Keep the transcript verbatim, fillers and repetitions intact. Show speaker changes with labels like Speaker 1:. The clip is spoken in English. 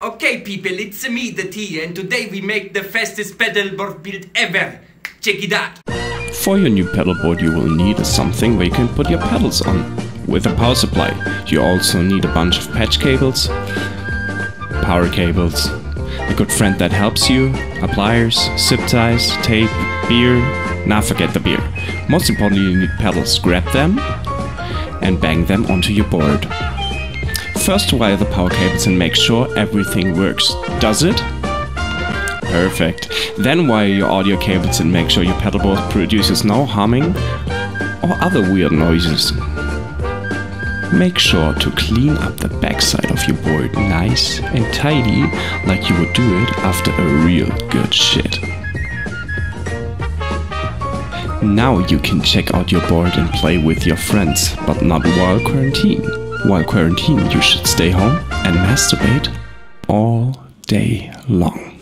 Speaker 1: Okay people, it's me, the T, and today we make the fastest pedalboard build ever. Check it out.
Speaker 2: For your new pedalboard you will need something where you can put your pedals on. With a power supply. You also need a bunch of patch cables, power cables, a good friend that helps you, a pliers, zip ties, tape, beer. Now forget the beer. Most importantly you need pedals. Grab them and bang them onto your board. First wire the power cables and make sure everything works. Does it? Perfect. Then wire your audio cables and make sure your pedalboard produces no humming or other weird noises. Make sure to clean up the backside of your board nice and tidy like you would do it after a real good shit. Now you can check out your board and play with your friends, but not while quarantine. While quarantine you should stay home and masturbate all day long.